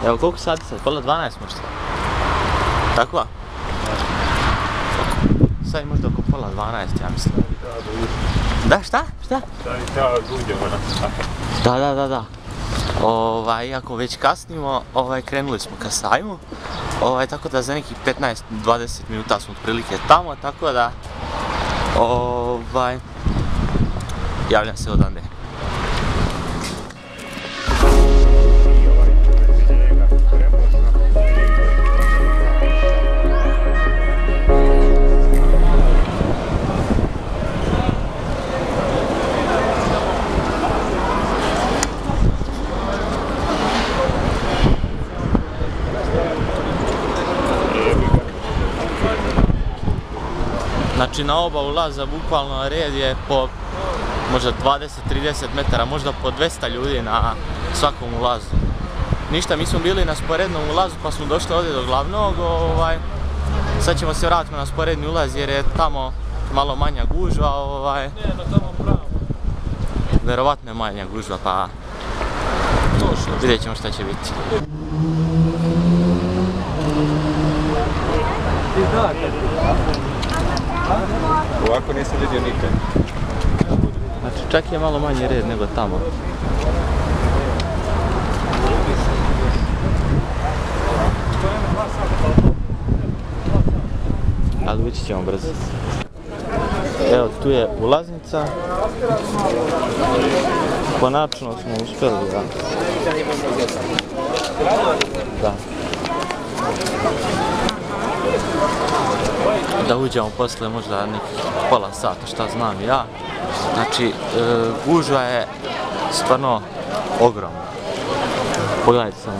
Evo koliko sati sad? Pola 12 možda? Tako? Sad je možda oko pola 12, ja mislim. Da, šta? Šta? Da. Iako već kasnimo, krenuli smo ka sajmu. Tako da za nekih 15-20 minuta smo otprilike tamo, tako da javljam se odande. Znači na oba ulaza bukvalno red je po možda 20-30 metara, možda po 200 ljudi na svakom ulazu. Ništa, mi smo bili na sporednom ulazu pa smo došli ovdje do glavnog. Sad ćemo se vratiti na sporedni ulaz jer je tamo malo manja gužva. Verovatno je manja gužva pa vidjet ćemo šta će biti. Ovako nisam vidio nikad. Znači čak je malo manji red nego tamo. Ali ući ćemo brzo. Evo tu je ulaznica. Konačno smo uspjeli da uđemo posle možda nekih pola sata, šta znam ja. Znači, gužva je stvarno ogromna. Pogledajte samo.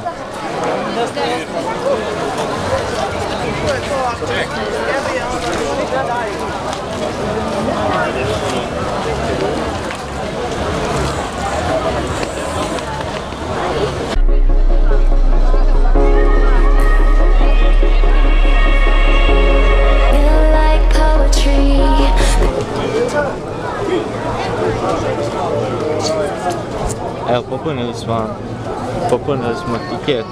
Evo, popunili smo tiket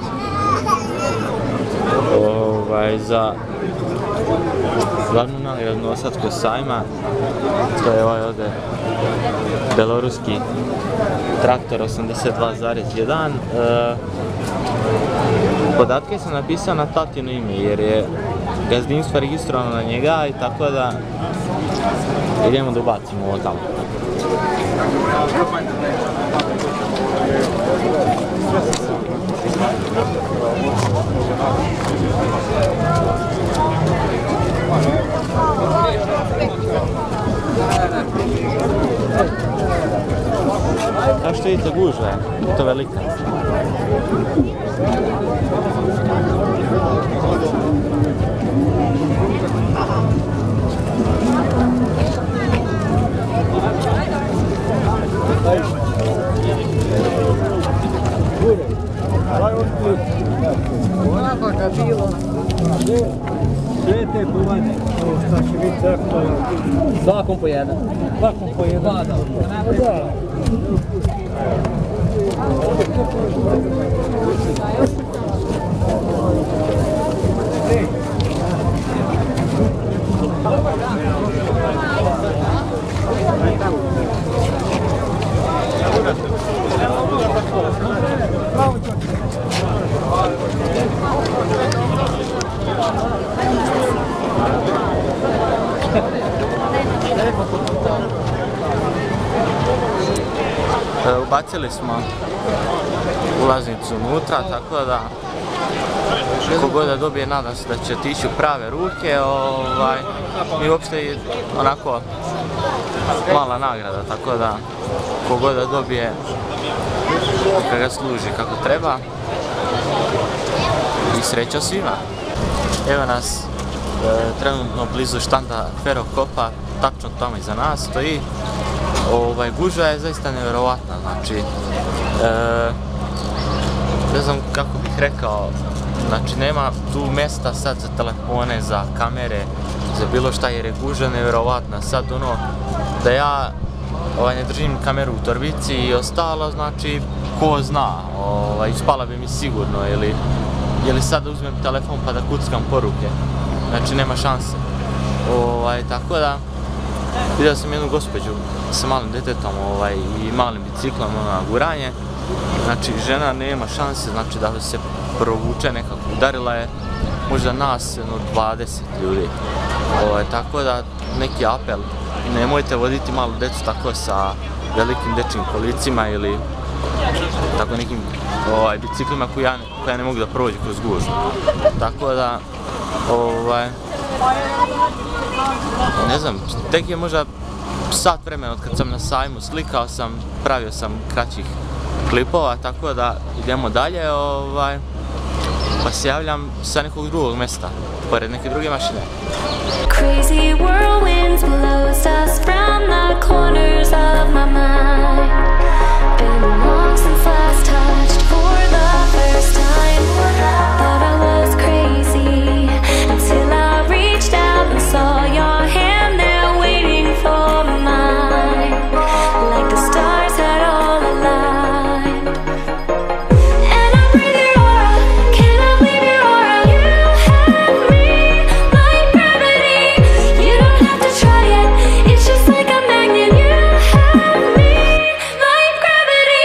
za glavnu nagradu Novosadskog sajma. To je ovaj ovdje beloruski traktor 82,1. Podatke sam napisao na tatino ime jer je gazdinstvo registrovano na njega i tako da idemo da ubacimo ovo tamo. Kao što vidite, gužva je, to velika. Onako kad bilo. Sve te buvanje, šta će biti aktualno? Svakom po jedan. Svakom po jedan? Da. Ubacili smo ulaznicu unutra, tako da kogod da dobije, nadam se da će otići u prave ruke. I uopšte je onako mala nagrada, tako da kogod da dobije neka ga služi kako treba. I sreća svima. Evo nas trenutno blizu štanda Ferrocopa, tačno tamo iza nas stoji. Gužva je zaista nevjerovatna, znači ne znam kako bih rekao, znači nema tu mjesta sad za telefone, za kamere, za bilo šta jer je gužva nevjerovatna. Sad ono, da ja ne držim kameru u torbici i ostalo, znači, ko zna, ispala bi mi sigurno, ili sad uzmem telefon pa da kuckam poruke, znači nema šanse. Tako da, vidio sam jednu gospođu sa malim detetom i malim biciklom na guranje, znači žena nema šanse, znači da se provuče nekako, udarila je možda nas 20 ljudi, tako da neki apel, nemojte voditi malu decu tako sa velikim dečjim kolicima ili tako nekim biciklima koja ne mogu da prođe kroz gužvu. Tako da, ne znam, tek je možda sat vremena od kad sam na sajmu, slikao sam, pravio sam kraćih klipova, tako da idemo dalje, pa se javljam sa nekog drugog mjesta, pored neke druge mašine. Crazy whirlwinds blows us from the corners of my mind. Been long since last touched for the first time. Thought I was crazy until I reached out and saw your hand there waiting for mine. Like the stars had all aligned. And I breathe your aura, cannot leave your aura. You have me like gravity. You don't have to try it, it's just like a magnet. You have me like gravity.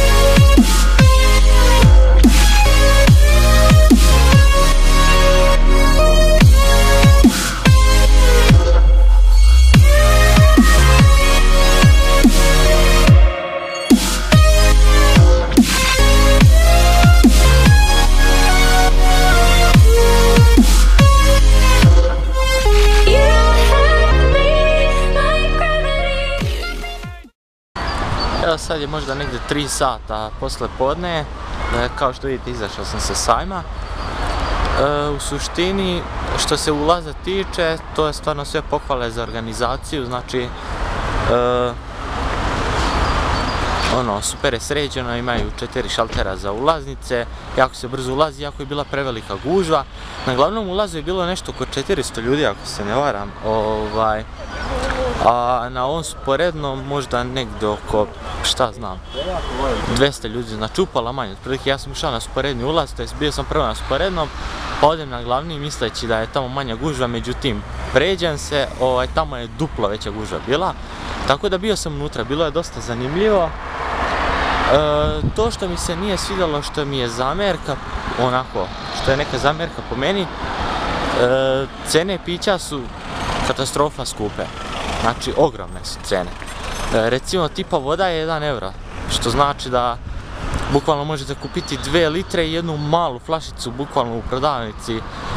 You have me like gravity. Evo sad je možda negdje 3 sata posle podne, kao što vidite izašao sam sa sajma. U suštini, što se ulaza tiče, to je stvarno sve pohvale za organizaciju, znači super je sređeno, imaju 4 šaltera za ulaznice, jako se brzo ulazi, jako je bila prevelika gužva. Na glavnom ulazu je bilo nešto oko 400 ljudi, ako se ne varam, a na ovom sporednom možda negdje oko, šta znam, 200 ljudi, znači upala manje. Otprilike ja sam ušao na sporedni ulaz, to jest bio sam prvo na sporednom, pa odem na glavni misleći da je tamo manja gužva, međutim pređem se, tamo je duplo veća gužva bila, tako da bio sam unutra, bilo je dosta zanimljivo. To što mi se nije svidjelo, što mi je zamjerka, onako, što je neka zamjerka po meni, cene pića su katastrofa skupe, znači ogromne su cene. Recimo tipa voda je 1 euro, što znači da bukvalno možete kupiti 2 litre i jednu malu flašicu bukvalno u prodavnici,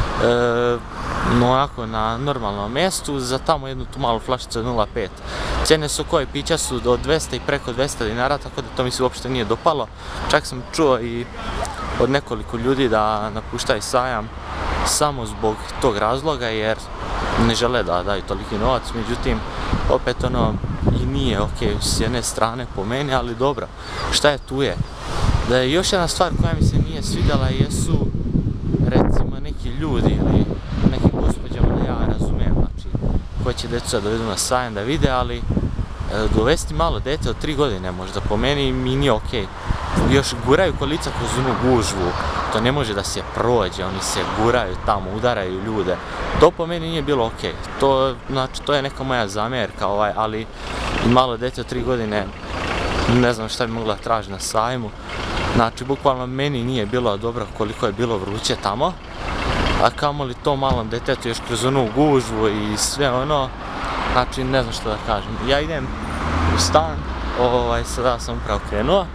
onako na normalnom mjestu, za tamo jednu tu malu flašicu od 0,5. Cijene sokovi pića su od 200 i preko 200 dinara, tako da to mi se uopšte nije dopalo. Čak sam čuo i od nekoliko ljudi da napuštaju sajam samo zbog tog razloga, jer ne žele da daju toliki novac, međutim, opet i nije ok s jedne strane po meni, ali dobro, šta je tu je. Još jedna stvar koja mi se nije svidjela jesu, recimo, neki ljudi ili neki gospođama, da ja razumijem, znači, koji će djecu da dovedu na sajam da vide, ali dovesti malo dete od 3 godine možda po meni mi nije ok. Još guraju kolica kroz onu gužvu, to ne može da se prođe, oni se guraju tamo, udaraju ljude. To po meni nije bilo ok. Znači, to je neka moja zamjerka, ali i malo dete od 3 godine, ne znam šta bi mogla tražiti na sajmu. Znači, bukvalno meni nije bilo dobro koliko je bilo vruće tamo, a kamoli to malom detetu još kroz onu gužvu i sve ono, znači ne znam što da kažem. Ja idem u stan, sada sam upravo krenuo,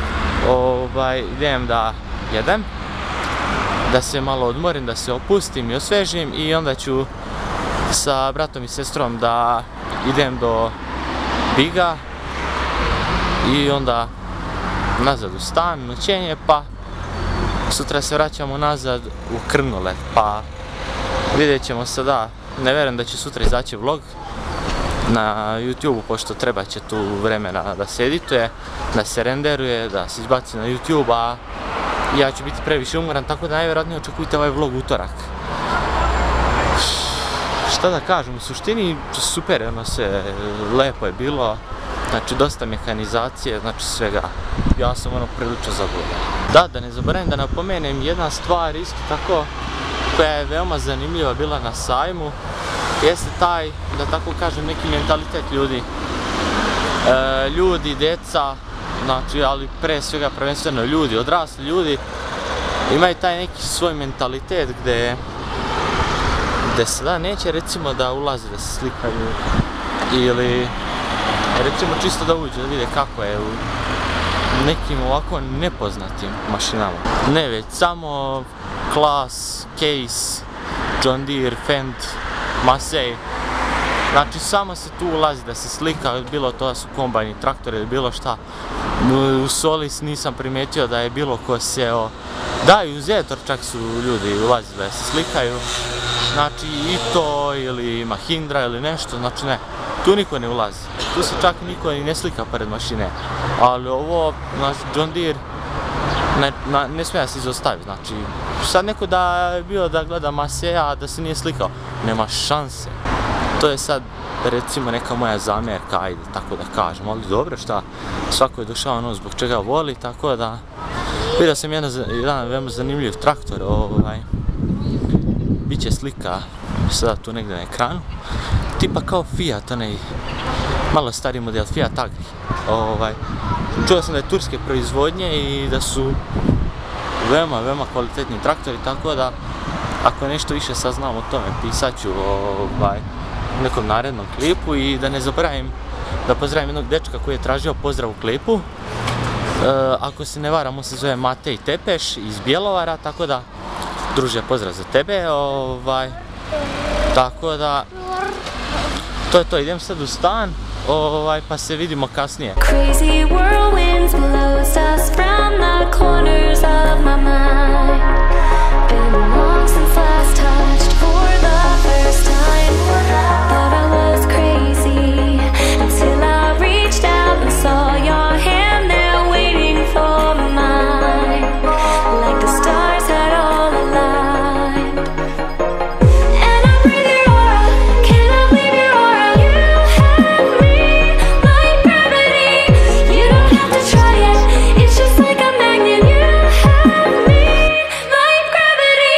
idem da jedem, da se malo odmorim, da se opustim i osvežim i onda ću sa bratom i sestrom da idem do Biga i onda nazad u stan, noćenje, pa sutra se vraćamo nazad u Krnule, pa vidjet ćemo sada, ne vjerujem da će sutra izaći vlog na YouTube-u, pošto treba će tu vremena da se edituje, da se renderuje, da se izbaci na YouTube, a ja ću biti previše umoran, tako da najvjerojatnije očekujte ovaj vlog utorak. Šta da kažem, u suštini super, ono se lepo je bilo, Znači dosta mehanizacije, znači svega. Ja sam ono prilično zadovoljan. Da ne zaboravim da napomenem jedna stvar isto tako koja je veoma zanimljiva bila na sajmu, jeste taj, da tako kažem, neki mentalitet ljudi. Ljudi, deca, znači, ali pre svega prvenstveno ljudi, odrasli ljudi, imaju taj neki svoj mentalitet gdje sada neće recimo da ulaze, da se slikaju ili recimo čisto da uđe, da vide kako je u nekim ovako nepoznatim mašinama. Ne, već samo Claas, Case, John Deere, Fendt, Massey. Znači samo se tu ulazi da se slika, bilo to da su kombajni, traktori ili bilo šta. U Solis nisam primijetio da je bilo ko seo. Da, i u Zetor čak su ljudi ulazili da se slikaju. Znači i to ili Mahindra ili nešto, znači ne. Tu niko ne ulazi. Tu se čak niko i ne slika pored mašine. Ali ovo, znači John Deere, ne smije se izostaviti. Znači, sad neko da je bio da gleda Masseya, da se nije slikao. Nema šanse. To je sad, recimo, neka moja zamjerka, ajde, tako da kažem. Ali dobro, šta, svako je došao ono zbog čega voli, tako da... Vidio sam jedan veoma zanimljiv traktor, Biće slika sada tu negdje na ekranu. Tipa kao Fiat, onaj malo stariji model, Fiat Agri. Čuo sam da je turske proizvodnje i da su veoma kvalitetni traktori, tako da ako nešto više saznam o tome, pisat ću u nekom narednom klipu i da ne zaboravim da pozdravim jednog dečka koji je tražio pozdrav u klipu. Ako se ne varam, on se zove Matej Tepeš iz Bjelovara, tako da druže, pozdrav za tebe, tako da to je to, idem sad u stan, pa se vidimo kasnije. Crazy whirlwinds blows us from the corners of my mind. Been long since last touched for the first time. Thought I was crazy until I reached out and saw your hand there waiting for mine. Like the stars had all aligned. And I breathe your aura, cannot leave your aura. You have me like gravity. You don't have to try it, it's just like a magnet. You have me like gravity.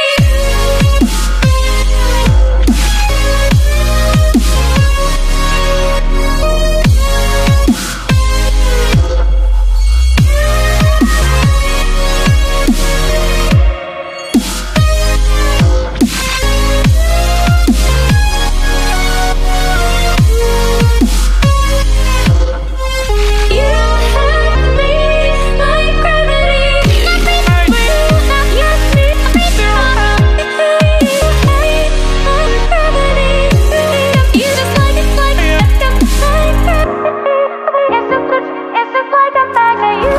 You have me like gravity. You have me like gravity. You just like it's like it's just like a magnet.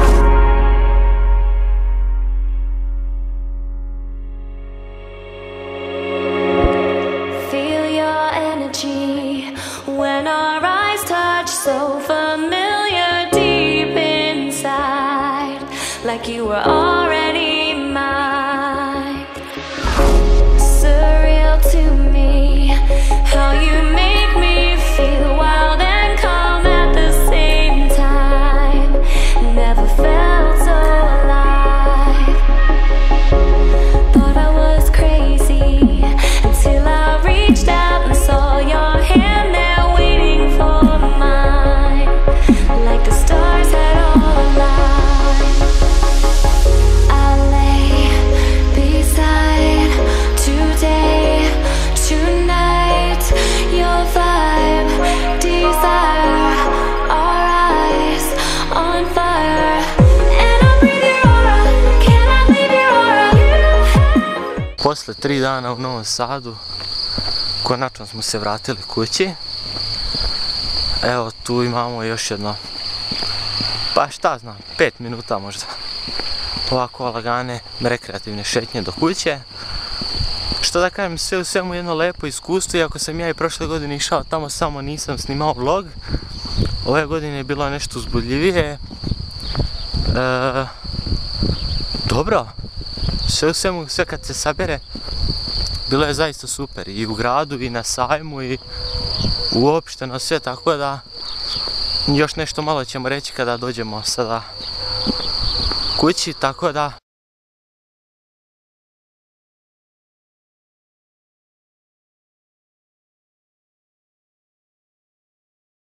Feel your energy when our eyes touch, so familiar deep inside, like you were already mine. Surreal to me, how you make me feel wild and calm at the same time. Never felt so alive. Thought I was crazy until I reached out and saw your hand there waiting for mine. Like the stars had all aligned. I lay beside today, tonight. Your vibe, desire, our eyes on fire. And I breathe your aura, cannot leave your aura. You have Posle 3 dana u Novom Sadu, konačno smo se vratili kući. Evo tu imamo još jedno, pa šta znam, 5 minuta možda. Ovako lagane, rekreativne šetnje do kuće. Što da kažem, sve u svemu jedno lepo iskustvo, iako sam ja i prošle godine išao tamo, samo nisam snimao vlog. Ove godine je bilo nešto uzbudljivije. Dobro, sve u svemu, sve kad se sabere, bilo je zaista super, i u gradu, i na sajmu, i uopšteno sve, tako da Još nešto malo ćemo reći kada dođemo sada kući, tako da